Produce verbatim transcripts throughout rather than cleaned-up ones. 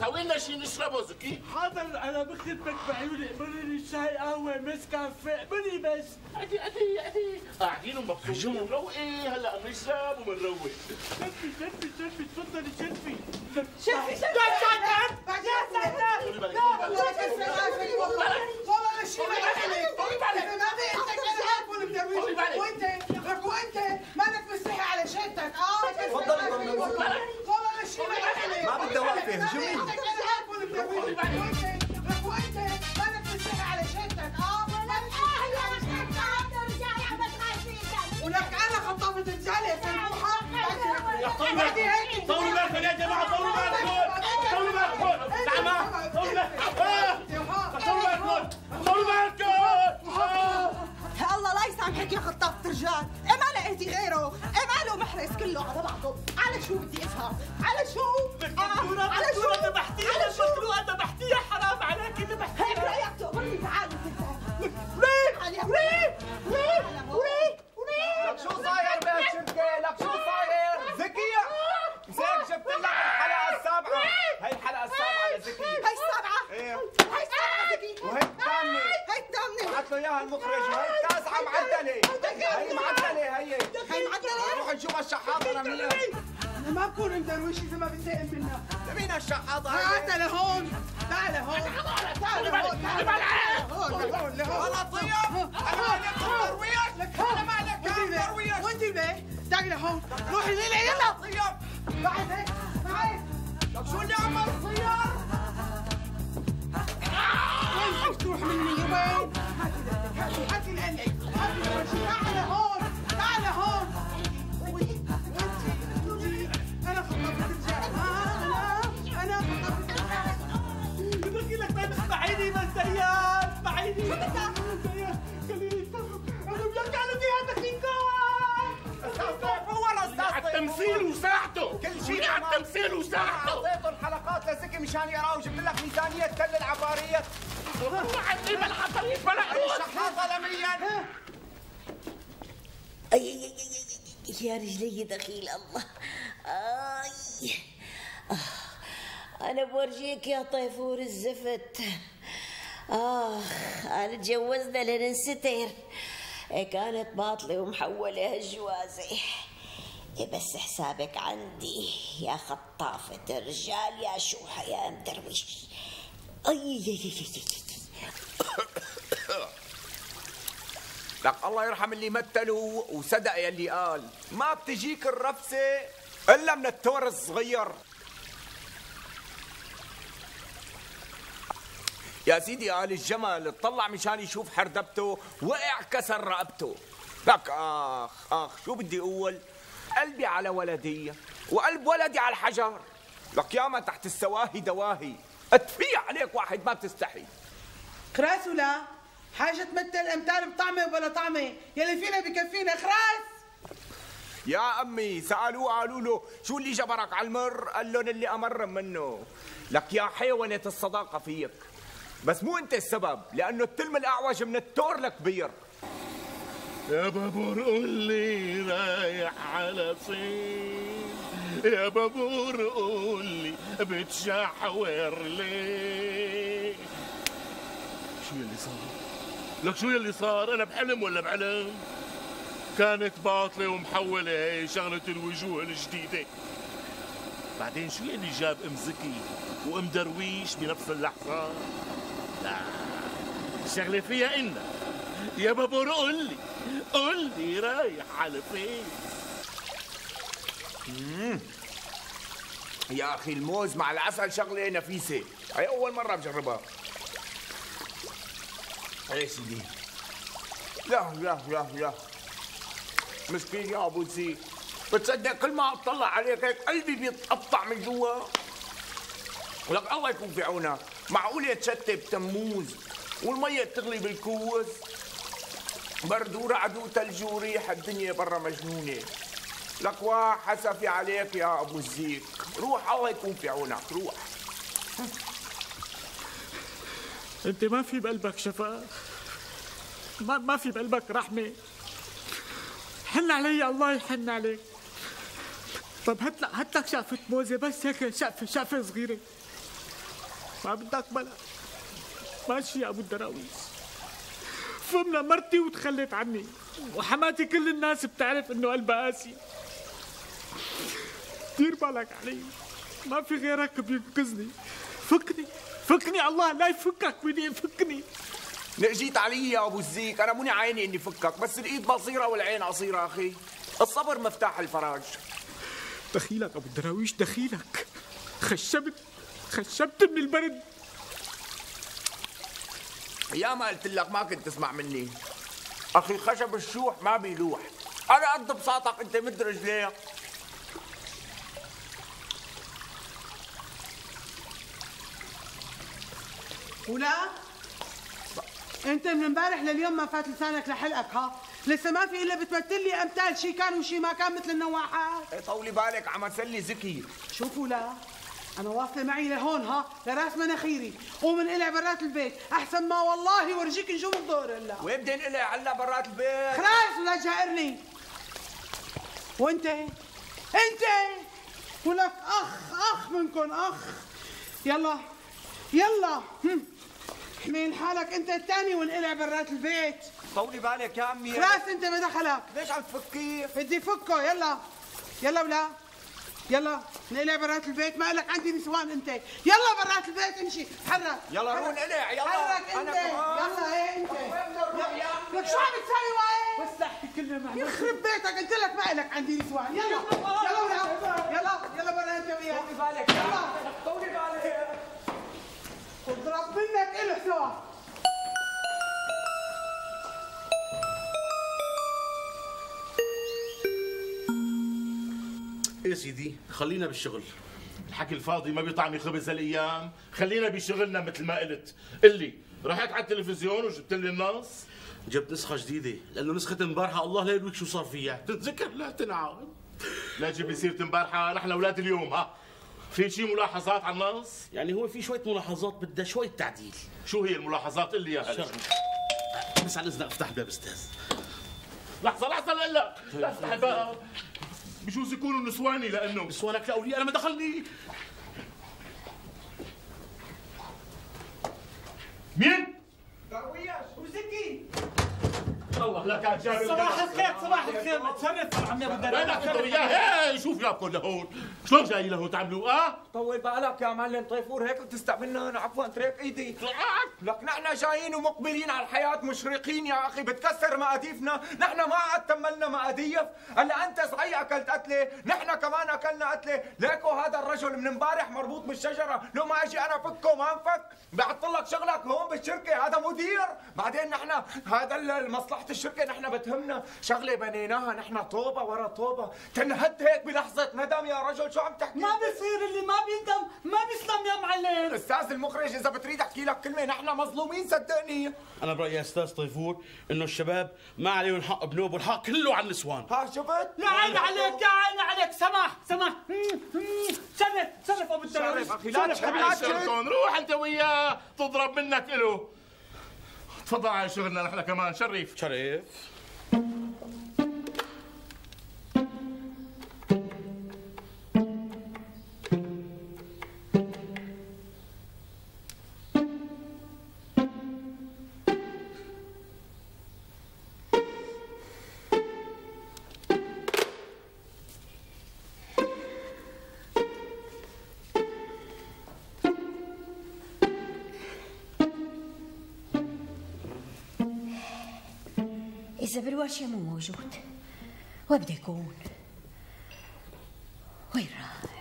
سوي لنا شيء نشربه زكي. حاضر انا بخدمك بعيوني، اقبلي لي شاي قهوه نسكافيه، اقبلي بس. ادي ادي ادي قاعدين ومبسوطين ومروقين، هلا بنشرب وبنروق. شرفي شرفي شرفي تفضلي شرفي. شرفي شرفي بعدين ساعتين. لا لا تسمعي والله والله مشي عليك. طولي بالك. ما في انت كده هاكل مدرويش. وانت لك وانت مالك مستحي على شيتك. اه تفضلي والله مشي عليك. ما بدي اوقفه هجومي. انت كده هاكل مدرويش. وانت لك وانت مالك مستحي على شيتك. اه ولك انا خطافة رجالي سموحة. يا طيب طولوا بالكم يا جماعه، طولوا بالكم طولوا بالكم. تعال طولوا بالكم طولوا بالكم طولوا بالكم. الله لا يسامحك يا خطافة رجال، ايه ما لقيتي غيره؟ ايه ماله محرز كله على بعضه؟ على شو بدي افهم؟ على شو؟ دكتورة على شو؟ دكتورة ذبحتيها مخلوقة ذبحتيها، حرام عليكي ذبحتيها. هيك رأيك تقبرني؟ تعالوا وليه تعالوا وليه وليه وليه لك شو صاير بهالشركة؟ لك شو صاير؟ زكية مساك جبت لك الحلقة السابعة. هي الحلقة السابعة لزكي. هي السابعة؟ ايه هي السابعة زكي. وهي الثامنة. هي الثامنة. بعت له اياها المخرج. وهي التاسعة معدلة. هي معدلة هي. هي معدلة. نروح نشوف الشحاطة لمين. أنا ما بكون مدرويش إذا ما بنتقم منها. لمين الشحاطة تعال هي؟ لهون، تعال لهون، تعال لهون، تعال لهون، لهون. والله طيب أنا مالك مرويش. أنا مالك مرويش. وأنت ليه؟ تعال لهون، روحي ليلى يلا. طيب بعد هيك، بعد. لك شو اللي عمل طيب؟ وين بدك تروح مني وين؟ هاتي هاتي لقلك، هاتي لوجهي، تعال لهون، تعال لهون. وأنت أنا خطفت رجال، أنا أنا خطفت رجال. بدي لك ما تسمعيني بس زياد، اسمعيني. شو بدك؟ زياد خليني اتفهم، انا بيرجعوا فيها دقيقة. هو الاستاذ على التمثيل وساعته، كل شيء على التمثيل وساعته. اعطيته الحلقات لزكي مشان يقرا، وجبت لك ميزانية كل العبارية. روح عندي بلا حصريش بلا حروس. الشحاطة لمين؟ أي أي أي أي يا رجلي دخيل الله. آي آه أنا بورجيك يا طيفور الزفت. آه أنا تجوزنا لننستر. كانت باطلة ومحولة هالجوازة. بس حسابك عندي يا خطافة الرجال يا شوحة يا مدرويش. أي أي أي أي لك الله يرحم اللي مثلوا وصدق يلي قال ما بتجيك الرفسة إلا من التور الصغير. يا سيدي قال الجمل اطلع مشان يشوف حردبته وقع كسر رقبته. لك آخ آخ شو بدي أقول؟ قلبي على ولدي وقلب ولدي على الحجر. لك ياما تحت السواهي دواهي، اتفيع عليك واحد ما بتستحي. خراس ولا حاجة تمثل امثال بطعمة وبلا طعمة، يلي فينا بكفينا خراس. يا امي سالوه قالوا له شو اللي جبرك على المر؟ قال لهم اللي امر منه. لك يا حيوانة الصداقة فيك، بس مو انت السبب، لانه التلم الاعوج من التور لكبير. يا بابور قول لي رايح على فين؟ يا بابور قول لي بتشحور ليه؟ شو يلي صار؟ لك شو يلي صار؟ أنا بحلم ولا بعلم؟ كانت باطلة ومحولة هي شغلة الوجوه الجديدة. بعدين شو يلي جاب ام زكي وام درويش بنفس اللحظة؟ لا الشغلة فيها إنك يا بابور قول لي قول لي رايح على فين؟ امم يا اخي الموز مع العسل شغله نفيسه، هي اول مره بجربها. يا سيدي لا لا لا لا مسكين يا ابو زيد، بتصدق كل ما اطلع عليك هيك قلبي بيتقطع من جوا. ولك الله يكون في عونك، معقول تشتي بتموز والميه تغلي بالكوز؟ برد ورعد وثلج وريح، الدنيا برا مجنونه. لك واح حسفي عليك يا ابو الزيك، روح الله يكون في عونك روح. انت ما في بقلبك شفاء، ما ما في بقلبك رحمه. حن علي الله يحن عليك. طب هات لك هات لك شقفه موزه بس هيك، شقفه شقفه صغيره. ما بدك بلا. ماشي يا ابو الدراويش، فهمنا مرتي وتخلت عني، وحماتي كل الناس بتعرف انه قلبها قاسي. دير بالك علي، ما في غيرك بينقذني. فكني فكني، الله لا يفكك بدي فكني. جيت علي يا ابو الزيك، انا موني عيني اني فكك، بس الايد بصيره والعين قصيره اخي. الصبر مفتاح الفرج. دخيلك ابو الدراويش دخيلك، خشبت خشبت من البرد. يا ما قلت لك ما كنت تسمع مني اخي. خشب الشوح ما بيلوح. انا قد بساطك انت مد رجليك. ولا انت من امبارح لليوم ما فات لسانك لحلقك ها؟ لسه ما في الا بتمثل لي امثال شي كان وشي ما كان مثل النواحات. ايه طولي بالك عم تسلي ذكي. شوفوا لا انا واصله معي لهون ها، لراس مناخيري، قوم انقلع برات البيت احسن ما والله ورجيك نجوم الظهر هلا. وين بدي انقلع هلا برات البيت؟ خلاص ولا تجائرني. وانت انت ولك اخ اخ منكم اخ. يلا يلا احمل حالك انت الثاني وانقلع برات البيت. طولي بالك يا عمي. خلاص انت ما دخلك. ليش عم تفكي؟ بدي فكه. يلا يلا ولا يلا نقلع برات البيت. ما لك عندي نسوان انت. يلا برات البيت امشي. تحرك. يلا روح نقلع. يلا تحرك انت. يلا ايه انت. لك شو عم تسوي وايه؟ بس احكي كلمه مع يخرب بيتك قلت لك ما لك عندي نسوان. يلا يلا ولا يلا يلا برا انت وياه. طولي بالك. يلا طولي بالك. اضرب منك الو سوا. ايه سيدي خلينا بالشغل. الحكي الفاضي ما بيطعمي خبز هالايام، خلينا بشغلنا مثل ما قلت. قلي رحت على التلفزيون وجبت لي النص؟ جبت نسخة جديدة لأنه نسخة امبارحة الله لا يدرك شو صار فيها، تتذكر لا تنعاد. لا تجيب لي سيرة امبارحة، نحن أولاد اليوم. ها في شي ملاحظات على النص؟ يعني هو في شوية ملاحظات بدها شوية تعديل. شو هي الملاحظات؟ قل لي اياها. بس على إذنك افتح الباب أستاذ. لحظة لحظة لا لا لا افتح الباب، بجوز يكونوا نسواني لأنه نسوانك لأولي أنا ما دخلني. مين؟ درويش وزكي. الله لا كان جاب صباح الخير صباح الخير. تشرف عمي ابو الدراويش. وينك انت وياه؟ هي شوف جابكم لهون، شلون جاي لهون تعملوا؟ اه طول بالك يا معلم طيفور، هيك بتستقبلنا؟ عفوا تريك ايدي. لك نحن جايين ومقبلين على الحياة مشرقين يا اخي، بتكسر مقاديفنا، نحن ما عاد تملنا مقاديف، هلا انت صحيح اكلت قتله، نحن كمان اكلنا قتله، ليكو هذا الرجل من امبارح مربوط بالشجرة، لو ما اجي انا فكه ما انفك، بحط لك شغلك هون بالشركة، هذا مدير، بعدين نحن هذا مصلحة الشركة نحن بتهمنا، شغلة بنيناها نحن طوبة ورا طوبة، تنهد هيك بلحظة ندم يا رجل، شو عم تحكي؟ ما بصير اللي ما بيندم ما بيسلم يا معلم. استاذ المخرج اذا بتريد احكي لك كلمه، نحن مظلومين صدقني. أنا برأيي يا أستاذ طيفور إنه الشباب ما عليهم حق بنوب، والحق كله على النسوان. ها شفت؟ يا عيني عليك يا عيني عليك. سمح سمح. شرف شرف ابو الدراويش. شرف اخي لا تشرف لا تشرف. روح انت وياه تضرب منك له. تفضل على شغلنا نحن كمان. شريف شريف. إذا بالورشة مو موجود وين بده يكون؟ وين راح؟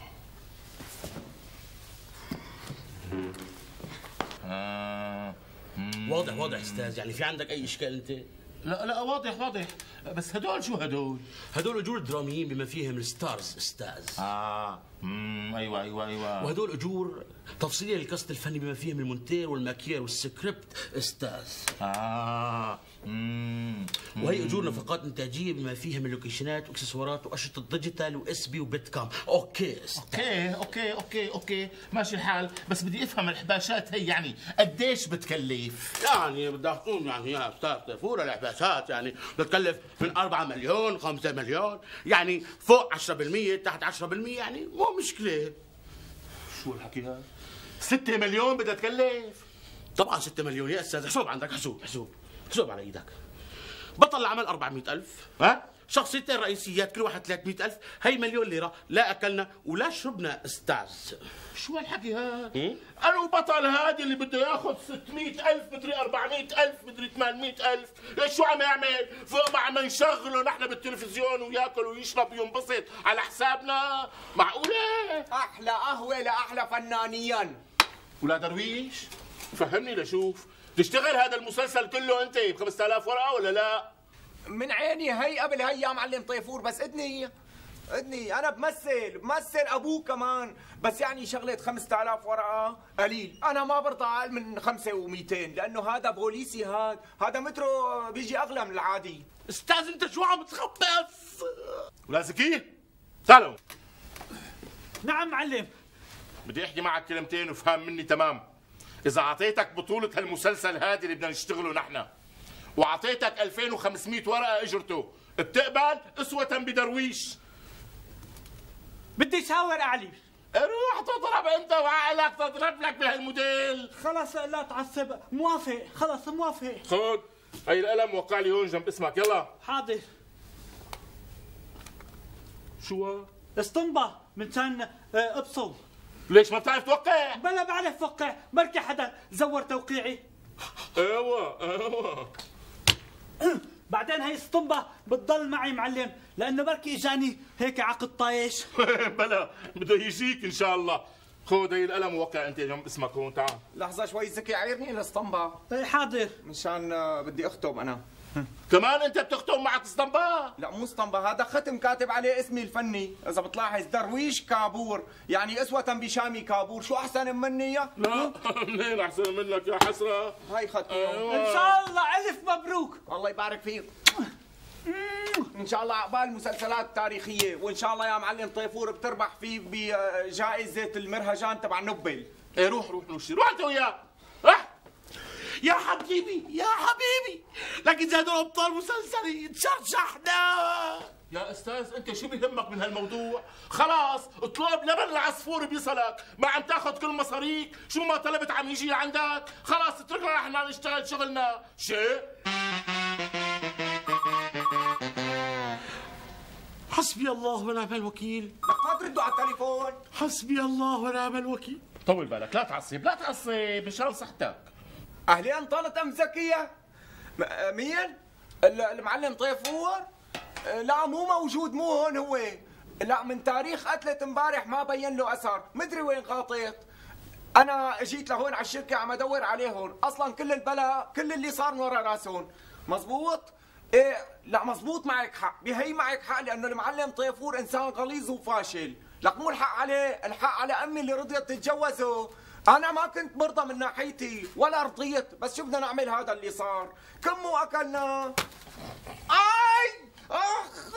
آه. واضح واضح أستاذ، يعني في عندك أي إشكال أنت؟ لا لا واضح واضح، بس هدول شو هدول؟ هدول أجور دراميين بما فيهم الستارز أستاذ. اه امم ايوه ايوه ايوه. وهدول أجور تفصيلية للقصد الفني بما فيهم المونتير والماكير والسكريبت أستاذ. اه امم وهي أجور نفقات إنتاجية بما فيهم اللوكيشنات وإكسسوارات وأشرطة ديجيتال وإس بي وبيت كام. أوكي أستاذ. اوكي اوكي اوكي اوكي ماشي الحال، بس بدي افهم الحباشات هي يعني قديش بتكلف؟ يعني بدك تقول يعني يا أستاذ طيفور الحباشات يعني بتكلف من أربعة مليون خمسة مليون، يعني فوق عشرة بالمية تحت عشرة بالمية، يعني مو مشكلة. شو الحكي هذا؟ ستة مليون بدها تكلف. طبعا ستة مليون يا استاذ. حسوب عندك؟ حسوب حسوب حسوب على ايدك. بطل العمل أربعمئة ألف. ها؟ شخصيتين رئيسيات كل واحد ثلاثمئة ألف، هي مليون ليرة. لا أكلنا ولا شربنا أستاذ. شو هالحكي هذا؟ أنا بطل هذا اللي بده ياخذ ستمئة ألف مدري أربعمئة ألف مدري ثمانمئة ألف، شو عم يعمل؟ فوق ما عم نشغله نحن بالتلفزيون وياكل ويشرب وينبسط على حسابنا؟ معقولة؟ احلى قهوه لاحلى فنانيا. ولا درويش فهمني لشوف، تشتغل هذا المسلسل كله أنت ب خمسة آلاف ورقة ولا لا؟ من عيني هي قبل هي يا معلم طيفور، بس ادني ادني انا بمثل بمثل ابوك كمان، بس يعني شغله خمسة آلاف ورقه قليل. انا ما برضى اقل من خمسة ومئتين لانه هذا بوليسي. هذا هذا مترو بيجي اغلى من العادي. استاذ انت شو عم تخبص؟ ولا زكي تعالوا. نعم معلم. بدي احكي معك كلمتين وفهم مني تمام. اذا اعطيتك بطوله هالمسلسل هذا اللي بدنا نشتغله نحن واعطيتك ألفين وخمسمئة ورقه اجرته، بتقبل اسوه بدرويش؟ بدي شاور اعلي. روح تضرب انت وعقلك تضرب لك بهالموديل. خلص لا تعصب. موافق. خلص موافق. خذ هي القلم وقع لي هون جنب اسمك. يلا. حاضر. شو اسطمبة منشان ابصل. ليش ما بتعرف توقع؟ بلا بعرف وقع، بركي حدا زور توقيعي. ايوه ايوه. بعدين هي اسطمبة بتضل معي معلم، لانه بركي اجاني هيك عقد طايش. بلا بده يجيك ان شاء الله. خذ هي القلم ووقع انت جنب اسمك هون. تعال. لحظه شوي زكي، عيرني الاسطمبه. اي حاضر. مشان بدي اخطب انا. كمان انت بتختم معك اسطمبة؟ لا مو اسطمبة، هذا ختم كاتب عليه اسمي الفني. اذا بتلاحظ درويش كابور، يعني اسوة بشامي كابور. شو احسن مني؟ لا منين احسن منك يا حسرة. هاي ختمه. أيوة. ان شاء الله الف مبروك. الله يبارك فيك. ان شاء الله عقبال مسلسلات تاريخيه، وان شاء الله يا معلم طيفور بتربح فيه بجائزه المرهجان تبع نوبل. ايه روح روح روح روح انت وياه. روح يا حبيبي يا حبيبي، لكن زي هدول ابطال مسلسلي تشرشحنا. يا استاذ انت شو بيهمك من هالموضوع؟ خلاص اطلب لبن العصفور بيصلك، ما عم تاخذ كل مصاريك، شو ما طلبت عم يجي لعندك. خلاص اتركنا نحن نشتغل شغلنا. شيء حسبي الله ونعم الوكيل. لك ما تردوا على التليفون. حسبي الله ونعم الوكيل. طول بالك، لا تعصب لا تعصب مشان صحتك. اهلين طالت ام زكيه. مين؟ المعلم طيفور؟ لا مو موجود، مو هون هو. لا من تاريخ قتلة امبارح ما بين له اثر، مدري وين غاطيت. انا جيت لهون على الشركه عم ادور عليهم، اصلا كل البلا كل اللي صار من ورا راسهم. مزبوط؟ ايه لا مزبوط، معك حق، بهي معك حق، لانه المعلم طيفور انسان غليظ وفاشل. لك مو الحق عليه، الحق على امي اللي رضيت تتجوزه. انا ما كنت مرضى من ناحيتي ولا رضيت، بس شو بدنا نعمل هذا اللي صار. كم مو اكلنا. اي اخ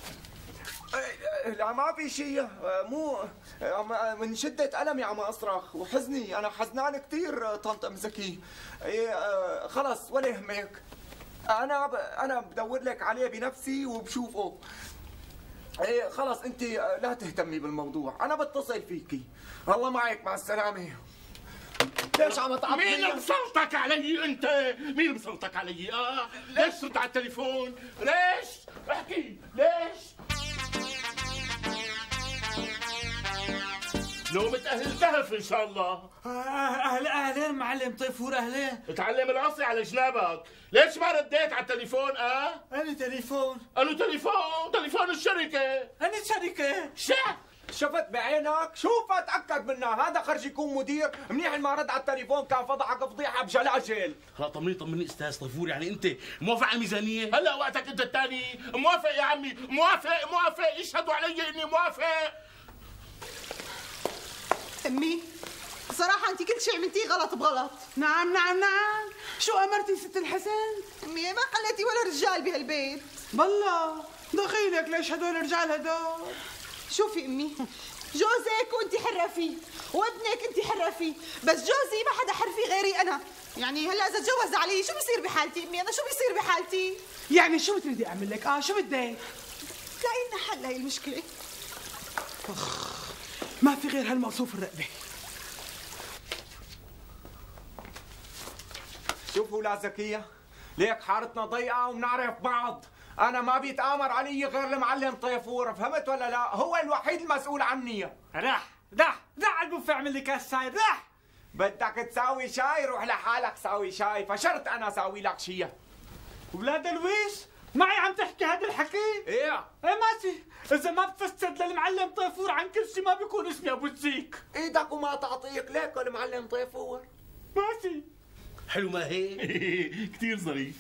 لا ما في شيء، مو من شدة ألمي عم أصرخ وحزني. أنا حزنان كثير طنط أم زكي. إيه خلص ولا يهمك، أنا ب... أنا بدور لك عليه بنفسي وبشوفه. إيه خلص أنت لا تهتمي بالموضوع، أنا بتصل فيكي. الله معك، مع السلامة. ليش عم تعطيني؟ مين مسلطك علي انت؟ مين مسلطك علي؟ اه ليش صرت على التليفون؟ ليش؟ احكي ليش؟ نومة أهل الكهف إن شاء الله. أهل أهلين معلم طيفور، أهلين. اتعلم العصي على جنابك، ليش ما رديت على التليفون؟ أه؟ أنا تليفون. أنا تليفون، تليفون الشركة. أنا شركة. شو؟ شفت بعينك؟ شوف اتاكد منها، هذا خرج يكون مدير. منيح ما رد على التليفون، كان فضحك فضيحه بجلاجل. خلاص طمني طمني استاذ طيفور، يعني انت موافق على الميزانيه؟ هلا وقتك انت الثاني. موافق يا عمي، موافق موافق، يشهدوا علي اني موافق. امي صراحة انت كل شيء عملتيه غلط بغلط. نعم نعم نعم. شو امرتي ست الحسن؟ امي ما خليتي ولا رجال بهالبيت. بالله دخيلك ليش هدول الرجال هدول؟ شوفي امي، جوزك وانت حرة فيه، وابنك انت حرة فيه، بس جوزي ما حدا حر فيه غيري انا. يعني هلا اذا تجوز علي شو بصير بحالتي امي؟ انا شو بصير بحالتي؟ يعني شو بتريدي اعمل لك؟ اه شو بدك؟ تلاقي لنا حل لهي المشكلة. اخ ما في غير هالمقصوف الرقبة. شوفوا لا زكية، ليك حارتنا ضيقة وبنعرف بعض. أنا ما بيتآمر علي غير المعلم طيفور، فهمت ولا لا؟ هو الوحيد المسؤول عني. رح رح رح على البوفيه اعمل لي كاس شاي. رح بدك تساوي شاي روح لحالك ساوي شاي، فشرت أنا ساوي لك شيء. ولاد الويش معي عم تحكي هذا الحكي؟ ايه ايه ماشي، إذا ما بتفسد للمعلم طيفور عن كل شيء ما بيكون اسمي أبو تسيك. ايدك وما تعطيك ليك المعلم طيفور. ماشي حلو ما هيك؟ كثير ظريف.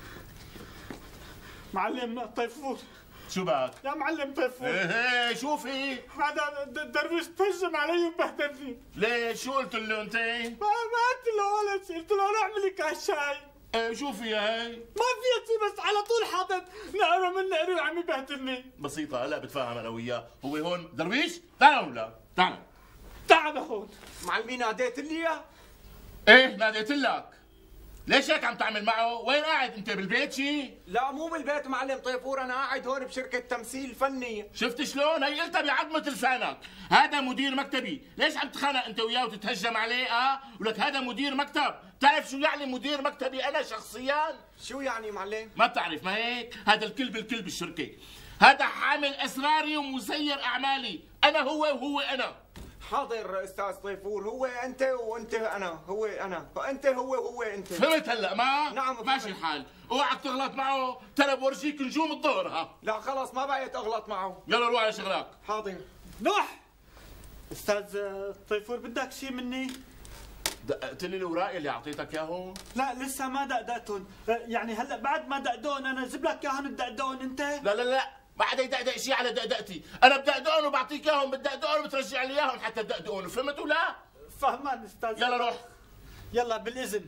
معلم طيفور. شو بك؟ يا معلم طيفور. ايه ايه شو في؟ هذا درويش تهجم علي وبهدلني. ليش؟ شو قلت له انت؟ ما ما قلت له ولا شيء، قلت له روح اعمل لي كاس شاي. ايه شو فيها هي؟ ما فيها شيء، بس على طول حاطط نقره من نقري وعم يبهدلني. بسيطة، هلا بتفاهم انا وياه، هو هون درويش؟ تعال ولا؟ تعال تعال هون. معلمي ناديت لي اياه؟ ايه ناديت لك. ليش هيك عم تعمل معه؟ وين قاعد انت بالبيت شي؟ لا مو بالبيت معلم طيفور، انا قاعد هون بشركة تمثيل فني. شفت شلون؟ هي قلتها بعظمة لسانك، هذا مدير مكتبي، ليش عم تخانق انت وياه وتتهجم عليه اه؟ ولك هذا مدير مكتب، بتعرف شو يعني مدير مكتبي انا شخصيا؟ شو يعني معلم؟ ما بتعرف، ما هيك؟ هذا الكل بالكل بالشركة، هذا حامل اسراري ومسير اعمالي، انا هو وهو انا. حاضر استاذ طيفور، هو انت وانت انا، هو انا، فانت هو وهو انت. فهمت هلا ما؟ نعم فهمت. ماشي الحال، اوعك تغلط معه، ترى بورجيك نجوم الظهر ها. لا خلص ما بقيت اغلط معه. يلا روح على شغلك. حاضر. روح. استاذ طيفور بدك شيء مني؟ دققت لي الاوراق اللي اعطيتك اياهم؟ لا لسه ما دقدقتهم، يعني هلا بعد ما دقدقهم انا اجيب لك اياهم تدقدقهم انت؟ لا لا لا، ما حدا يدقدق شيء على دقدقتي، انا بدقدقهم وبعطيك اياهم، بتدقدقهم وبترجع لي اياهم حتى تدقدقهم، فهمت ولا؟ فهمان استاذ. يلا روح. يلا بالاذن.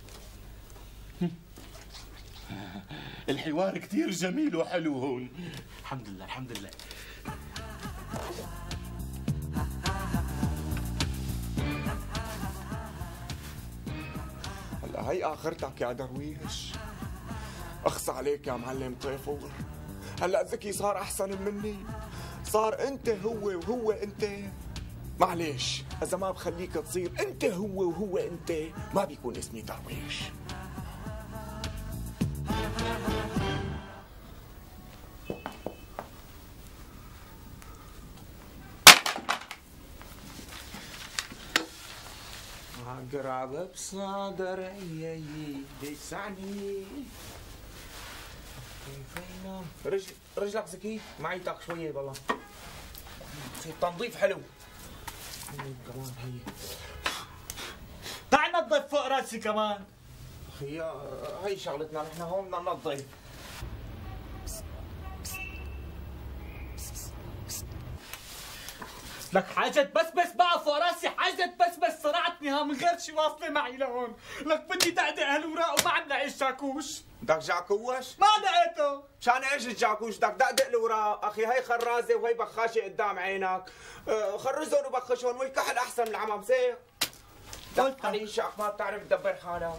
الحوار كثير جميل وحلو هون. الحمد لله الحمد لله. هلا هي اخرتك يا درويش. اخص عليك يا معلم طيفور. هلا زكي صار احسن مني، صار انت هو وهو انت. معليش اذا ما بخليك تصير انت هو وهو انت ما بيكون اسمي درويش. اقرب بصدري بيسعني. رجل رجلك زكي معيتك شويه والله. تنظيف حلو. كمان هي تعال نظف فوق راسي كمان. هي هي شغلتنا نحن هون بدنا ننظف. لك حاجة بس بس بقى فوق راسي، حاجة بس بس صرعتني ها من غير شي واصلة معي لهون. لك بدي دقدق هالوراق وما عم لاقي الشاكوش. بدك جاكوش؟ ما لقيته. مشان ايش الجاكوش؟ بدك دقدق الاوراق، اخي هي خرازة وهي بخاشة قدام عينك، أه خرزهم وبخشهم والكحل احسن من العمام سير. قلت حريشك ما بتعرف تدبر حالك.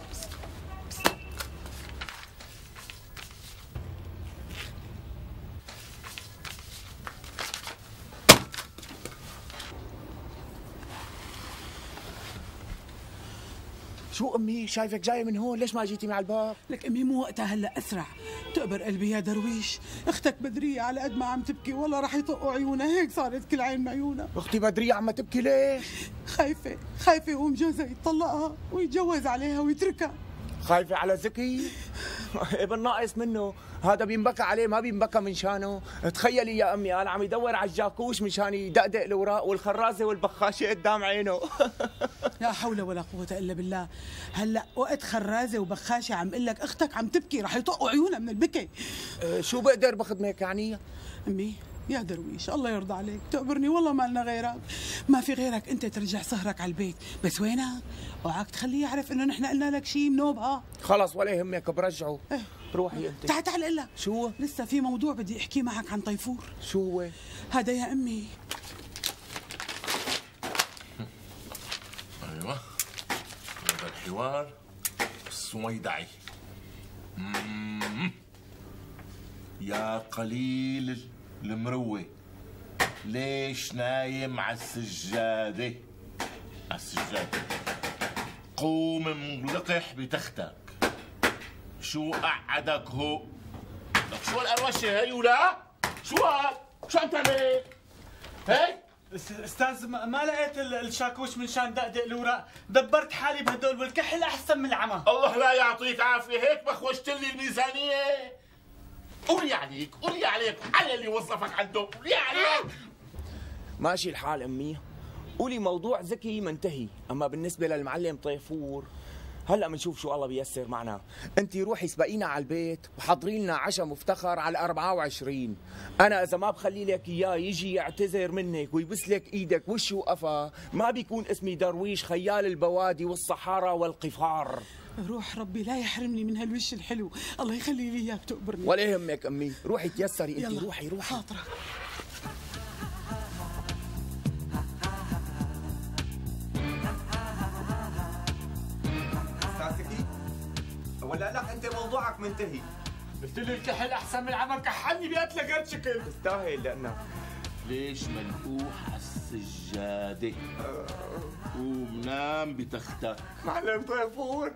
شو امي شايفك جايه من هون، ليش ما جيتي مع الباب؟ لك امي مو وقتها هلا، اسرع. تقبر قلبي يا درويش، اختك بدريه على قد ما عم تبكي والله رح يطقوا عيونها، هيك صارت كل عين معيونها. اختي بدريه عم تبكي ليش؟ خايفه خايفه يقوم جوزها يطلقها ويتجوز عليها ويتركها. خايفه على زكي؟ ابن ناقص منه، هذا بينبكى عليه ما بينبكى من شانه. تخيلي يا امي انا عم يدور على الجاكوش مشان يدقدق الاوراق والخرازه والبخاشه قدام عينه. لا حول ولا قوه الا بالله. هلا وقت خرازه وبخاشه عم اقول لك اختك عم تبكي رح يطقوا عيونها من البكي. أه شو بقدر بخدمك يعني؟ امي يا درويش الله يرضى عليك تقبرني والله ما لنا غيرك، ما في غيرك انت ترجع سهرك على البيت، بس وينك؟ اوعك تخليه يعرف انه نحن قلنا لك شيء منوبها. خلص ولا يهمك برجعه. ايه روحي انت. تعال تعال اقول لك. شو؟ لسه في موضوع بدي احكي معك عن طيفور. شو هو؟ هذا يا امي. ايوه هذا الحوار الصويدعي. يا قليل المروة، ليش نايم على السجادة؟ على السجادة قوم انلقح بتختك. شو قعدك هو؟ لك شو القروشه هي ولا؟ شو هاد؟ شو عم تعمل؟ هيك؟ استاذ ما لقيت الشاكوش من شان دقدق الاوراق، دبرت حالي بهدول والكحل احسن من العمى. الله لا يعطيك عافيه، هيك بخوشت لي الميزانيه. قولي عليك، قولي عليك، على اللي وظفك عنده، قولي عليك. ماشي الحال امي، قولي موضوع زكي منتهي، اما بالنسبه للمعلم طيفور هلا بنشوف شو الله بيسر معنا. انت روحي سبقينا على البيت وحضري لنا عشاء مفتخر على أربعة وعشرين. انا اذا ما بخلي لك اياه يجي يعتذر منك ويبس لك ايدك وش وقفا ما بيكون اسمي درويش خيال البوادي والصحارى والقفار. روح ربي لا يحرمني من هالوش الحلو، الله يخلي لي اياك تقبرني. ولا يهمك امي، روحي تيسري انت. يلا. روحي روحي خاطرك. ولا لا انت موضوعك منتهي. قلت لي الكحل احسن من العمى، كحلني بقتلك قد شكل. تستاهل لانك ليش منقوح على السجاده؟ قوم نام بتختك. معلم طيفور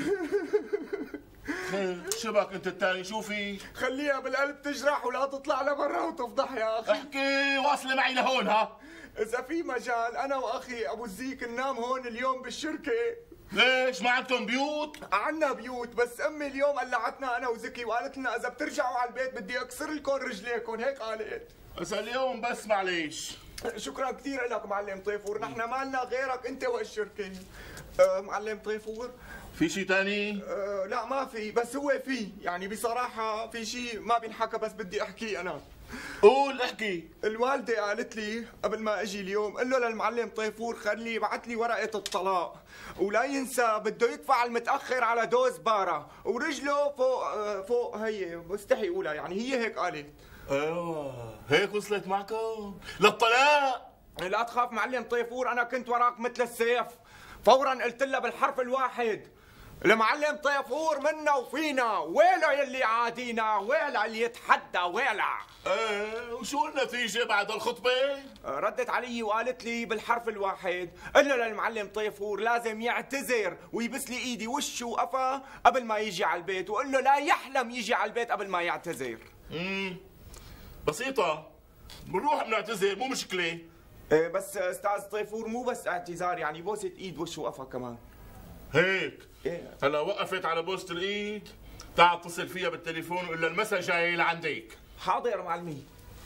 خير شبك انت الثاني شو في؟ خليها بالقلب تجرح ولا تطلع لبرا وتفضح يا اخي. احكي واصله معي لهون. ها اذا في مجال انا واخي ابو الزيك ننام هون اليوم بالشركه. ليش ما عندكم بيوت؟ عنا بيوت بس امي اليوم قلعتنا انا وزكي وقالت لنا اذا بترجعوا على البيت بدي اكسر لكم رجليكم، هيك قالت. بس اليوم بس معليش. شكرا كثير لك معلم طيفور، نحن ما لنا غيرك انت والشركه. أه معلم طيفور في شيء ثاني؟ أه لا ما في، بس هو في يعني بصراحه في شيء ما بينحكى بس بدي احكيه انا. قول احكي. الوالده قالت لي قبل ما اجي اليوم قل له للمعلم طيفور خليه يبعث لي ورقه الطلاق ولا ينسى بده يدفع المتاخر على دوز بارا ورجله فوق فوق هي بستحي اقولها يعني هي هيك قالت. ايوه هيك وصلت معكم للطلاق. لا تخاف معلم طيفور انا كنت وراك مثل السيف. فورا قلت لها بالحرف الواحد المعلم طيفور منا وفينا، ويله يلي عادينا، ويله اللي يتحدى ويله. ايه وشو النتيجة بعد الخطبة؟ ردت علي وقالت لي بالحرف الواحد قل له للمعلم طيفور لازم يعتذر ويبس لي ايدي وش وقفا قبل ما يجي على البيت، وقل له لا يحلم يجي على البيت قبل ما يعتذر. امم بسيطة، بنروح بنعتذر مو مشكلة. ايه بس استاذ طيفور مو بس اعتذار يعني بوسة ايد وش وقفا كمان. هيك ايه هلا وقفت على بوسة الايد تعال اتصل فيها بالتليفون وقول لها المسا جاي لعندك. حاضر يا معلمي.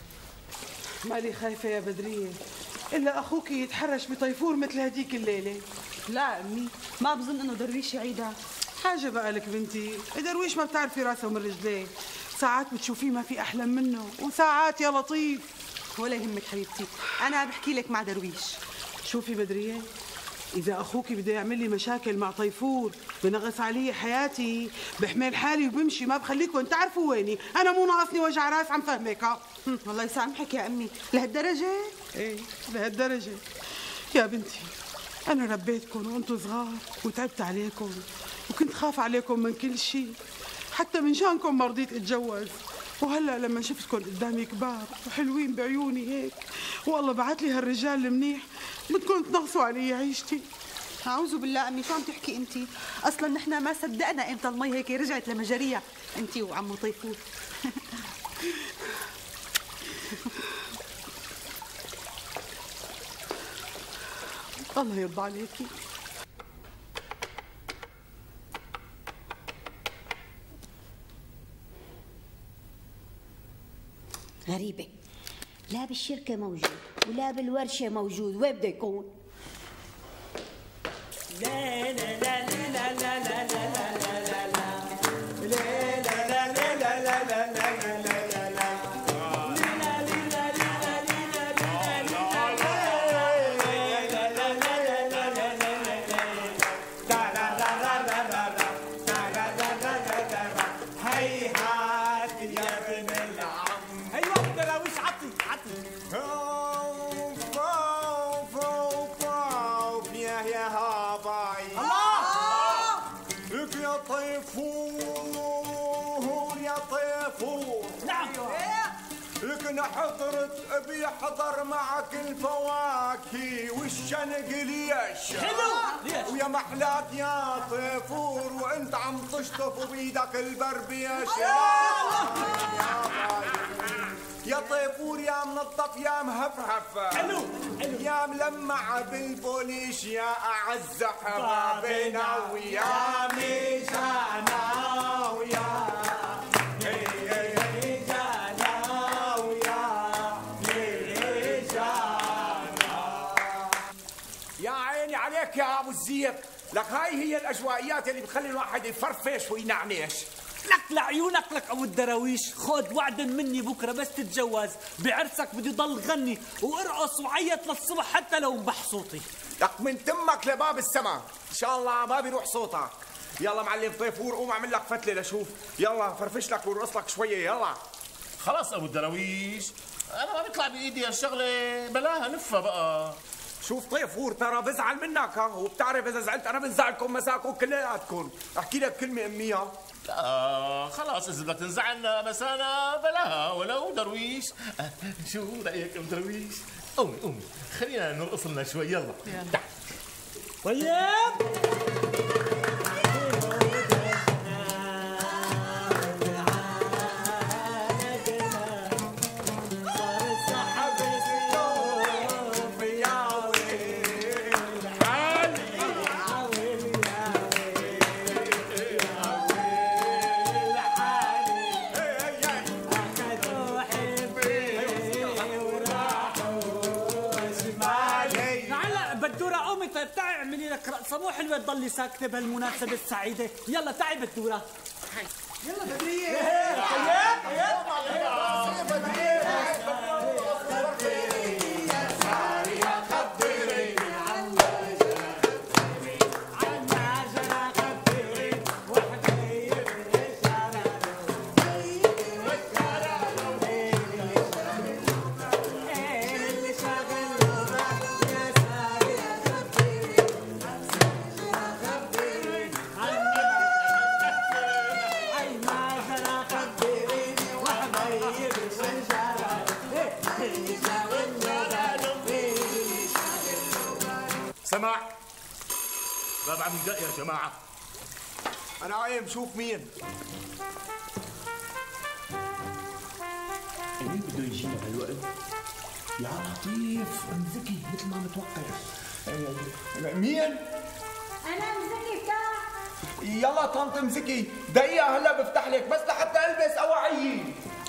مالي خايفة يا بدرية إلا أخوك يتحرش بطيفور مثل هديك الليلة. لا أمي ما بظن إنه درويش يعيدها. حاجة بقى لك بنتي، درويش ما بتعرفي راسه من رجليه، ساعات بتشوفيه ما في أحلى منه وساعات يا لطيف. ولا يهمك حبيبتي، أنا بحكي لك مع درويش. شوفي بدرية، إذا أخوك بده يعمل لي مشاكل مع طيفور بنغص علي حياتي بحمل حالي وبمشي ما بخليكم تعرفوا ويني، أنا مو ناقصني وجع راس عم فهمك. ها والله يسامحك يا أمي، لهالدرجة؟ إيه لهالدرجة يا بنتي. أنا ربيتكم وأنتم صغار وتعبت عليكم وكنت خاف عليكم من كل شيء، حتى من شانكم ما رضيت أتجوز، وهلا لما شفتكم قدامي كبار وحلوين بعيوني هيك والله بعت لي هالرجال المنيح بدكم تنغصوا علي عيشتي. أعوذ بالله أمي، شو عم تحكي أنت؟ أصلا نحن ما صدقنا إمتى المي هيك رجعت لمجاريها، أنت وعمو طيفور. الله يرضى عليكي. غريبة، لا بالشركة موجود ولا بالورشة موجود، وين بده يكون؟ لا لا لا لا لا لا لا لا لا لكن حضرت ابي احضر معك الفواكه والشنق ليش؟ حلو ليش؟ ويا محلاك يا طيفور وانت عم تشطف بايدك البربيش يا طيفور يا منظف يا مهفهف حلو يا ملمع بالبوليش يا اعز حبابنا ويا ميزانا ويا يا عيني عليك يا ابو الزيت، لك هاي هي الاجوائيات اللي بتخلي الواحد يفرفش وينعنش. لك لعيونك لك ابو الدراويش، خد وعد مني بكره بس تتجوز بعرسك بدي ضل غني وارقص وعيط للصبح حتى لو انبح صوتي. لك من تمك لباب السما ان شاء الله ما بيروح صوتك. يلا معلم طيفور قوم اعمل لك فتله لشوف، يلا فرفش لك وارقص لك شويه يلا. خلاص ابو الدراويش انا ما بيطلع بايدي هالشغله، بلاها لفه بقى. شوف طيفور ترى بزعل منك ها، وبتعرف اذا زعلت انا بنزعلكم مساكم كلياتكم. احكي لك كلمه اميها. لا خلاص اذا بدك تنزعلنا مسانا بلاها ولو درويش. شو رايك ام درويش؟ قومي قومي خلينا نرقص لنا شوي يلا. تعال. طيب تعي اعملي لك رقصه مو حلوه تضلي ساكته بهالمناسبه السعيده. يلا تعي بدوره. يلا بدريه. سمع باب عم يدق يا جماعه. انا قايم شوف مين. مين بده يجينا هالوقت؟ يا لطيف ام زكي مثل ما متوقع. مين؟ انا ام زكي بتاع. يلا طنط ام زكي دقيقه هلا بفتح لك بس لحتى البس اواعيي.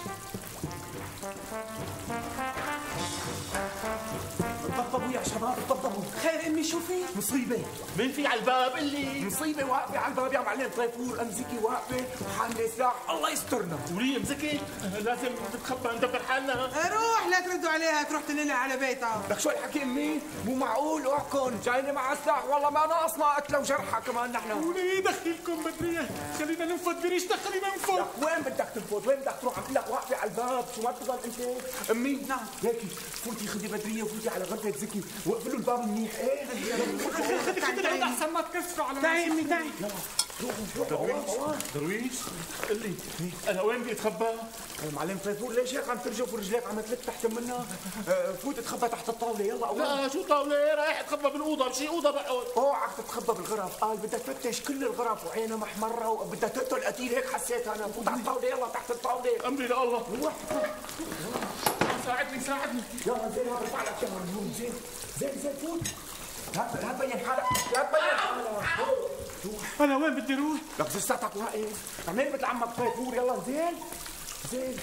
طبطبوا يا شباب طبطبوا. خير امي شو في؟ مصيبه. مين في على الباب اللي مصيبه واقفه على الباب يا معلم طيفور. ام زكي واقفه وحامله سلاح الله يسترنا. ولي ام زكي لازم نتخبى ندبر حالنا. روح لا تردوا عليها تروح تنقلها على بيتها. لك شو الحكي امي؟ مو معقول اوعكم جايين مع سلاح والله ما ناقصنا قتله وجرحه كمان نحن. ولي دخلكم بدريه خلينا ننفض بريشتك خلينا ننفض. لك وين بدك تنفض؟ وين بدك تروح؟ عم لك واقفه على الباب شو ما بتضل انت؟ امي نعم هيك فوتي خدي بدريه وفوتي على غرفه زكي واقفلوا الباب منيح. ايه خدي خدي العود احسن ما تكسروا على تعي امي تعي. درويش درويش قل لي انا وين بدي اتخبى؟ معلم طيفور ليش هيك عم ترجف ورجليك عم تلف تحت منها؟ فوت اتخبى تحت الطاوله يلا اول. لا شو طاوله رايح اتخبى بالاوضه بشي اوضه بقعد. اوعك تتخبى بالغرف. قال بدها تفتش كل الغرف وعينها محمره وبدها تقتل قتيل هيك حسيت انا. فوت على الطاوله يلا تحت الطاوله. امري لله. روح ساعدني ساعدني. يلا زين برفع لك اياها من هون. زين زين زين فوت. لا لا تبين حالك لا تبين حالك. انا وين بدي اروح؟ لك لساتك واقف عمال مثل عمك طيفور. يلا زين زين.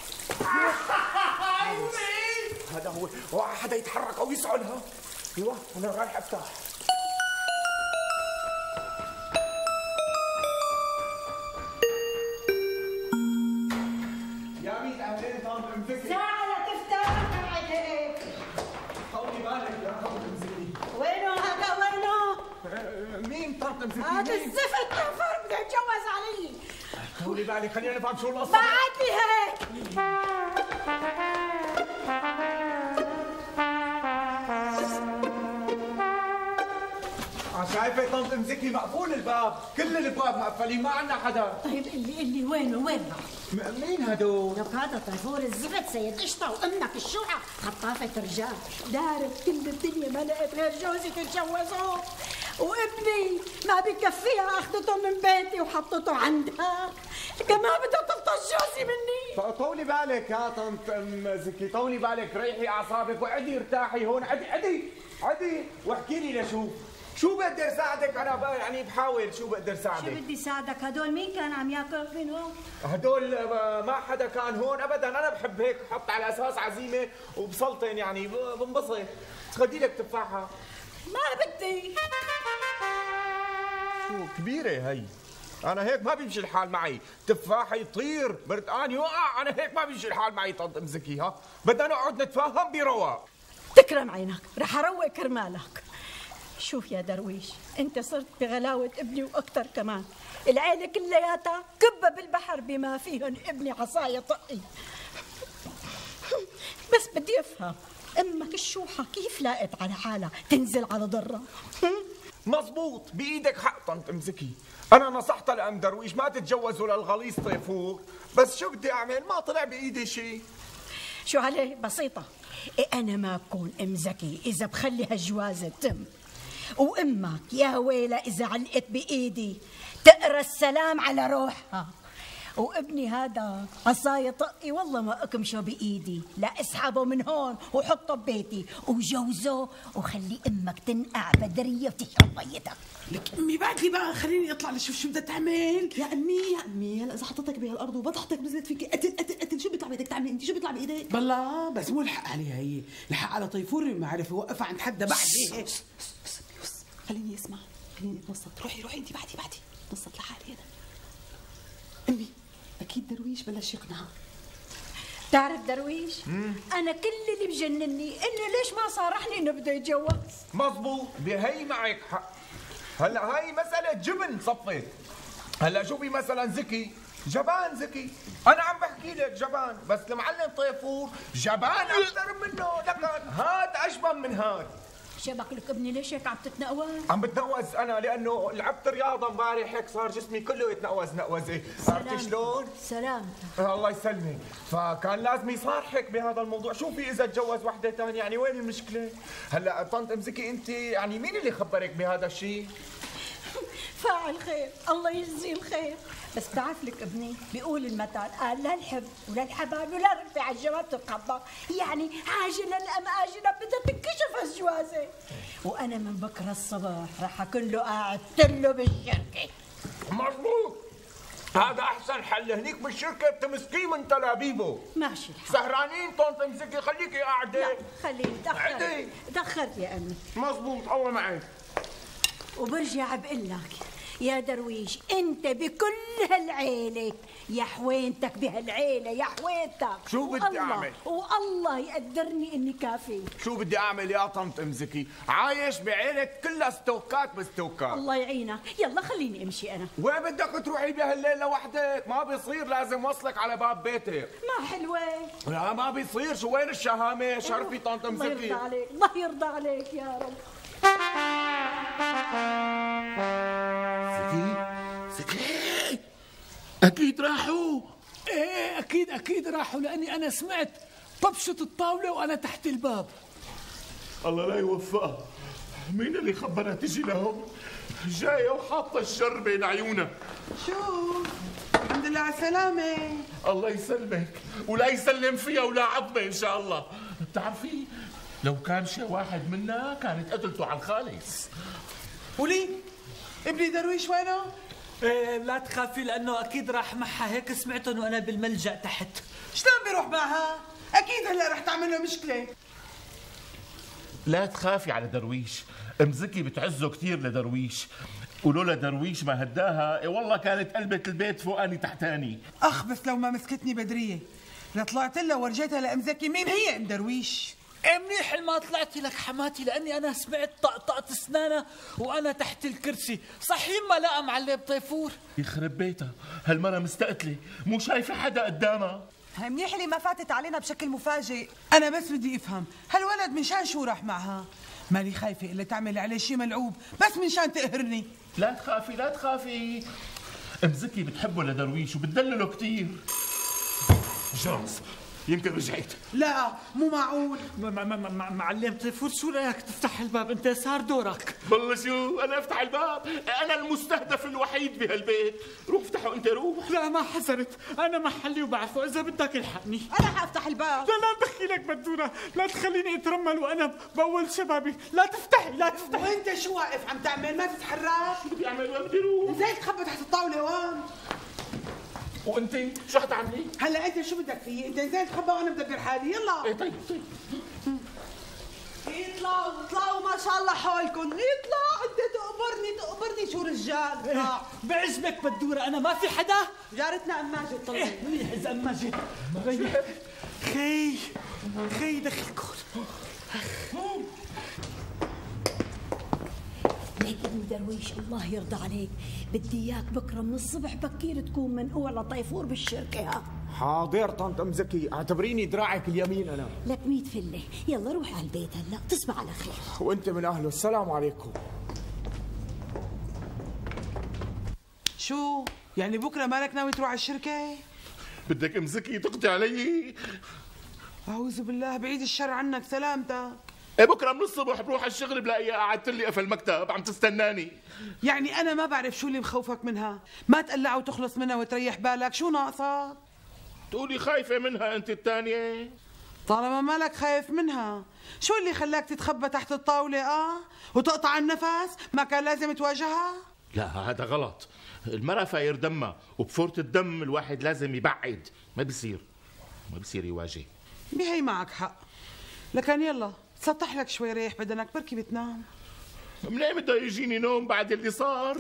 هذا هو. اوعى حدا يتحرك او يسعل. ها ايوه انا رايح افتح. يا ميت اهلين طنط ام زكي. ساعة لتفتح قاعد هيك. طولي بالك يا طنط ام زكي. وينه هذا وينه؟ مين طنط ام زكي؟ هذا الزفت طفر بده يتجوز علي. طولي بالك خلينا نفهم شو القصة. بعد لي هيك. شايفة طنط ام زكي مقفول الباب، كل الابواب مقفلين ما عندنا حدا. طيب اللي اللي وينه وينه؟ مين هدول؟ لك هذا طيفور الزفت سيد قشطه وامك الشوعه خطافه رجال، دارت كل الدنيا ما لقيت غير جوزي تتجوزه، وابن ابني ما بكفيها اخذته من بيتي وحطته عندها، كمان بدها تلطش جوزي مني. طولي بالك يا طنط ام زكي، طولي بالك، ريحي اعصابك وعدي ارتاحي هون، عدي عدي عدي واحكي لي لشوف شو بقدر ساعدك. انا يعني بحاول شو بقدر ساعدك. شو بدي ساعدك؟ هدول مين كان عم ياكل منهم؟ هدول ما حدا كان هون ابدا، انا بحب هيك حط على اساس عزيمه وبسلطن يعني بنبسط. خدي لك تفاحه. ما بدي. شو كبيره هي، انا هيك ما بيمشي الحال معي، تفاحه يطير برتقان يوقع، انا هيك ما بيمشي الحال معي طنط ام زكي. ها بدنا نقعد نتفاهم برواق. تكرم عينك، رح اروق كرمالك. شوف يا درويش، انت صرت بغلاوة ابني واكثر كمان، العيلة كلياتها كبة بالبحر بما فيهم ابني عصاية طقي. بس بدي افهم، امك الشوحة كيف لاقت على حالها تنزل على ضرة؟ مزبوط، بايدك حق طنط ام زكي، انا نصحتها لام درويش ما تتجوزوا للغليظ طيفور، بس شو بدي اعمل؟ ما طلع بايدي شيء. شو عليه؟ بسيطة، إيه أنا ما بكون ام زكي إذا بخلي هالجوازة تم، وامك يا ويلة اذا علقت بايدي تقرا السلام على روحها، وابني هذا عصاية طقي والله ما اكمشه بايدي، لا اسحبه من هون وحطه ببيتي وجوزه وخلي امك تنقع بدريه وتشرب ميتها. لك امي بعد لي بقى، خليني اطلع لشوف شو بدها تعمل. يا امي يا امي هلا اذا حطيتك بهالارض وبطحتك نزلت فيكي قتل قتل قتل، شو بيطلع بايدك تعملي انت؟ شو بيطلع بايدك؟ بالله بس مو الحق عليها هي، الحق على طيفور ما عرف يوقفها عند حدا بعد هيك. خليني اسمع، خليني اتنصت. روحي روحي انت بعدي بعدي اتنصت لحالي انا. امي اكيد درويش بلش يقنعها. تعرف درويش، انا كل اللي بجنني انه ليش ما صارحني انه بده يتجوز. مزبوط، بهي معك حق. هلا هاي مسألة جبن صفت. هلا شوفي مثلا زكي، جبان زكي، انا عم بحكي لك جبان، بس المعلم طيفور جبان اكثر منه، لكن هاد اشبه من هاد. شبك لك ابني ليش هيك عم تتنقوز؟ عم بتنقوز انا لانه لعبت رياضه امبارح هيك صار جسمي كله يتنقوز نقوزه، عرفتي شلون؟ سلام. الله يسلمك، فكان لازم يصارحك بهذا الموضوع، شوفي اذا تجوز وحده ثانيه يعني وين المشكله؟ هلا طنط ام زكي انت يعني مين اللي خبرك بهذا الشيء؟ فاعل خير، الله يجزيه الخير. بس بتعرف لك ابني بيقول المثل قال لا الحب ولا الحباب ولا رفع على الجواب تتقبض، يعني عاجلا ام اجلا بدها تنكشف هالجوازه. وانا من بكره الصبح رح اكون له قاعد له بالشركه. مظبوط، هذا احسن حل، هنيك بالشركه بتمسكيه من تلابيبه. ماشي الحال. سهرانين طنط ام زكي، خليكي قاعده. لا خليني تاخرت تاخرت يا امي. مظبوط، الله معك. وبرجع بقول لك يا درويش، انت بكل هالعيله يا حوينتك بهالعيله يا حوينتك. شو بدي اعمل؟ والله يقدرني اني كافي. شو بدي اعمل يا طنط ام زكي؟ عايش بعيله كلها ستوكات بستوكات. الله يعينك، يلا خليني امشي انا. وين بدك تروحي بهالليل لوحدك؟ ما بيصير، لازم وصلك على باب بيتك. ما حلوه. لا ما بيصير، شو وين الشهامه؟ شرفي طنط ام زكي. الله يرضى عليك، الله يرضى عليك يا رب. زكي زكي اكيد راحوا. ايه اكيد اكيد راحوا، لاني انا سمعت طبشة الطاولة وانا تحت الباب. الله لا يوفقها، مين اللي خبرها تجي لهم؟ جاية وحاطة الشر بين عيونها. شو؟ الحمد لله على السلامة. الله يسلمك ولا يسلم فيها ولا عظمة ان شاء الله. بتعرفي لو كان شي واحد منا كانت قتلته على الخالص. ولي ابني درويش وينه؟ إيه لا تخافي لانه اكيد راح معها، هيك سمعتهم وانا بالملجأ تحت. شلون بيروح معها؟ اكيد هلا رح تعمل له مشكله. لا تخافي على درويش، ام زكي بتعزه كثير لدرويش، ولولا درويش ما هداها إيه والله كانت قلبت البيت فوقاني تحتاني. اخ بس لو ما مسكتني بدريه لطلعت لها ورجيتها لام زكي مين هي ام درويش. إيه منيح ما طلعتي لك حماتي، لاني انا سمعت طقطقة اسنانها وانا تحت الكرسي. صحيح ما لقى معلم طيفور؟ يخرب بيتها، هالمرة مستقتلة مو شايفة حدا قدامها. هي منيح اللي ما فاتت علينا بشكل مفاجئ. انا بس بدي افهم هالولد من شان شو راح معها؟ مالي خايفه الا تعمل عليه شيء ملعوب بس من شان تقهرني. لا تخافي لا تخافي، ام زكي بتحبه لدرويش وبتدلله كثير. جرس يمكن رجعت. لا مو معقول. معلم طيفور شو رايك تفتح الباب؟ انت صار دورك. والله شو انا افتح الباب؟ انا المستهدف الوحيد بهالبيت. روح افتحه انت روح. لا ما حذرت، انا محلي وبعرفه، اذا بدك الحقني. انا حافتح الباب. لا لا دخيلك بدوره، لا تخليني اترمل وانا باول شبابي، لا تفتحي لا تفتحي. وانت شو واقف عم تعمل؟ ما تتحرك. شو بدي اعمل؟ وين بدي روح؟ ازاي تخبى تحت الطاوله وين؟ وانت شو حتعملي؟ هلا انت شو بدك فيه؟ انت ازاي تخبى وانا بدبر حالي؟ يلا. ايه طيب طيب. يطلعوا يطلعوا ما شاء الله حولكم، يطلع انت تقبرني تقبرني شو رجال. اطلع. بعزبك بدوره، انا ما في حدا. جارتنا ام ماجد طلعت. ايه منيح اذا ام ماجد. خي خي دخلكم. ليك ابن درويش الله يرضى عليك، بدي اياك بكره من الصبح بكير تكون منقوع لطيفور بالشركه. ها حاضر طنط ام زكي، اعتبريني دراعك اليمين انا. لك ميت فله، يلا روح على البيت هلا تصبح على خير. وانت من اهله، السلام عليكم. شو؟ يعني بكره مالك ناوي تروح على الشركه؟ بدك ام زكي تقضي علي؟ اعوذ بالله، بعيد الشر عنك، سلامتك. ايه بكره من الصبح بروح على الشغل بلاقيها قعدت لي قفل المكتب عم تستناني. يعني انا ما بعرف شو اللي مخوفك منها؟ ما تقلع وتخلص منها وتريح بالك، شو ناقصك؟ تقولي خايفه منها انت الثانيه؟ طالما مالك خايف منها، شو اللي خلاك تتخبى تحت الطاوله اه وتقطع النفس؟ ما كان لازم تواجهها؟ لا هذا غلط، المرأة فاير دمها، وبفورة الدم الواحد لازم يبعد، ما بصير ما بصير يواجه. بهي معك حق، لكن يلا تسطح لك شوي ريح بدنك، بركي بتنام. منين بده يجيني نوم بعد اللي صار؟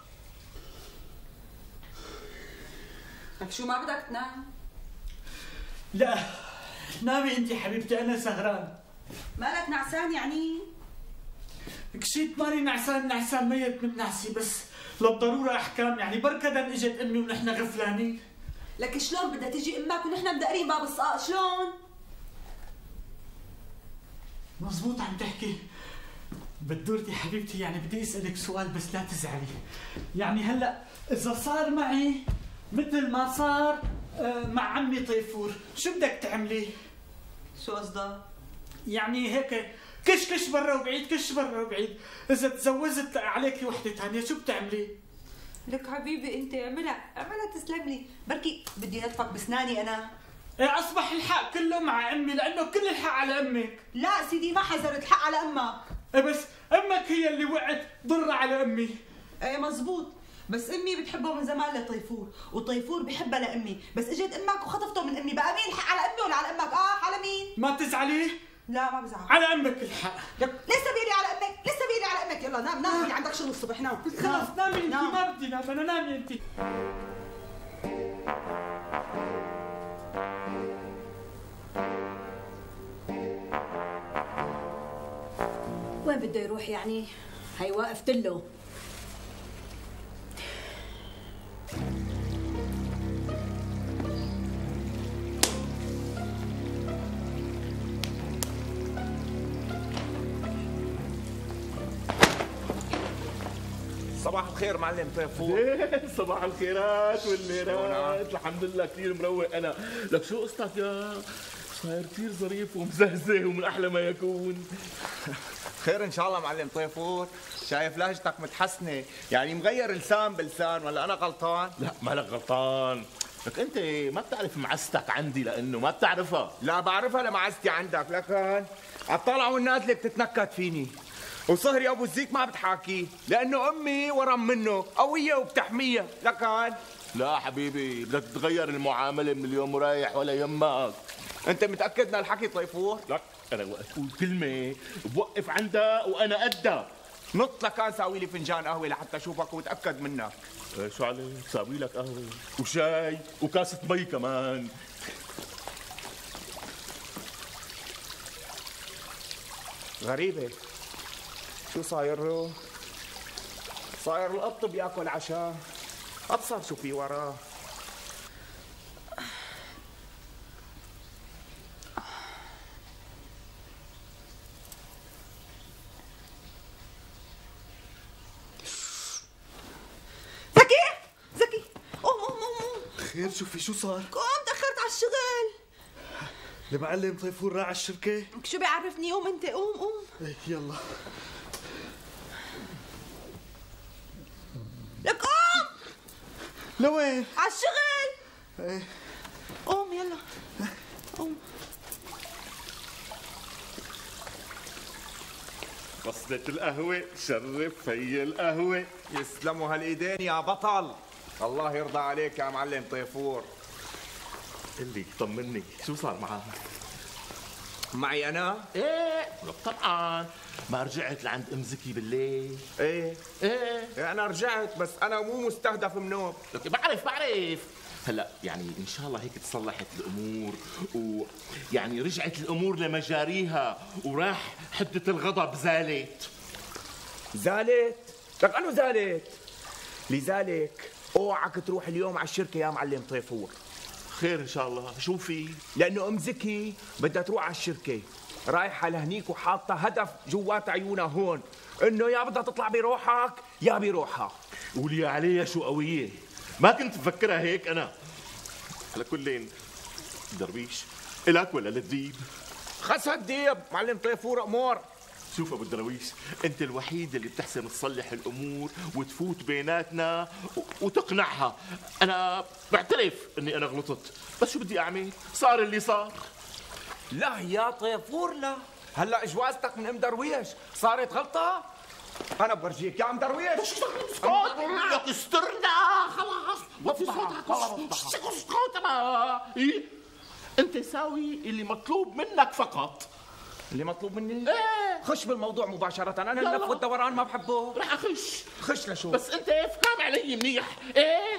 لك شو ما بدك تنام؟ لا نامي انت حبيبتي، انا سهران. مالك نعسان يعني؟ كشيت ماني نعسان، نعسان ميت من نعسي، بس للضروره احكام، يعني بركدا اجت امي ونحن غفلانين. لك شلون بدها تجي امك ونحن مدقرين باب الصقر؟ شلون؟ مزبوط عم تحكي بدورتي حبيبتي، يعني بدي اسالك سؤال بس لا تزعلي. يعني هلا اذا صار معي مثل ما صار مع عمي طيفور، شو بدك تعملي؟ شو قصدك؟ يعني هيك كش كش برا وبعيد، كش برا وبعيد. اذا تزوجت عليكي وحده ثانيه شو بتعملي؟ لك حبيبي انت اعملها اعملها تسلم لي، بركي بدي نتفك بسناني انا. ايه اصبح الحق كله مع امي، لانه كل الحق على امك. لا سيدي ما حذرت، الحق على امك. ايه بس امك هي اللي وقعت ضرة على امي. ايه مزبوط، بس امي بتحبه من زمان لطيفور، وطيفور بحبها لامي، بس اجت امك وخطفته من امي، بقى مين الحق على امي ولا على امك؟ اه على مين؟ ما تزعلي؟ لا ما بزعل. على امك الحق. لسه بيلي على امك، لسه بيلي على امك. يلا نام نام، في عندك شغل الصبح، نام. خلص نامي انت، ما بدي نام انا، نامي انت. وين بده يروح يعني؟ هي وقفت له. صباح الخير معلم طيفور. صباح الخيرات والليرات، الحمد لله كثير مروق انا. لك شو قصتك يا؟ صاير كثير ظريف ومزهزه ومن احلى ما يكون. خير ان شاء الله معلم طيفور، شايف لهجتك متحسنه، يعني مغير لسان بلسان، ولا انا غلطان؟ لا مالك غلطان، لك انت ما بتعرف معزتك عندي لانه ما بتعرفها. لا بعرفها لمعزتي عندك، لكن عطلع والنازله بتتنكد فيني، وصهري ابو الزيك ما بتحاكيه لانه امي ورم منه قويه وبتحميها، لكن لا حبيبي بدك تتغير المعامله من اليوم ورايح ولا يمك. انت متاكد من الحكي طيفور؟ لك انا وقت اقول كلمه بوقف عندها وانا قدها. نط لكان ساوي لي فنجان قهوه لحتى اشوفك واتاكد منك. ايه شو عليك؟ ساوي لك قهوه وشاي وكاسه مي كمان. غريبه، شو صاير له؟ صاير القط بياكل عشاء، ابصر شو في وراه. زكي زكي قوم قوم قوم. خير شو في؟ شو صار؟ قوم تاخرت على الشغل. المعلم طيفور راح على الشركة؟ شو بيعرفني؟ قوم انت، قوم قوم. ايه يلا. لك قوم. لوين؟ على الشغل. ايه قوم يلا. قوم. فصلة القهوة شرف هي القهوة. يسلموا هالايدين يا بطل. الله يرضى عليك يا معلم طيفور. اللي طمني شو صار معاه؟ معي انا؟ ايه طبعا. ما رجعت لعند ام زكي بالليل؟ ايه ايه إيه انا رجعت، بس انا مو مستهدف منوب. لك بعرف بعرف هلا يعني ان شاء الله هيك تصلحت الامور ويعني رجعت الامور لمجاريها وراح حده الغضب زالت. زالت؟ لك انو زالت؟ لذلك اوعك تروح اليوم على الشركه يا معلم طيفور. خير ان شاء الله. شو في؟ لانه ام زكي بدها تروح على الشركه، رايحه لهنيك وحاطه هدف جوات عيونها هون، انه يا بدها تطلع بروحك يا بروحها. قولي عليها شو قويه، ما كنت مفكرها هيك انا. على كلين درويش الك ولا للذيب؟ خس الديب معلم طيفور امور. شوف ابو الدرويش، انت الوحيد اللي بتحسن تصلح الامور وتفوت بيناتنا وتقنعها. انا بعترف اني انا غلطت، بس شو بدي اعمل؟ صار اللي صار. لا يا طيفور لا، هلا اجوازتك من ام درويش صارت غلطه. انا بورجيك يا ام درويش. اسكت لك استرنا خلاص. ما في صوتك. اسكت ايه؟ انت ساوي اللي مطلوب منك فقط. اللي مطلوب مني؟ ايه خش بالموضوع مباشرة، أنا اللف والدوران ما بحبه. رح أخش. خش لشو؟ بس أنت افهم علي منيح. إيه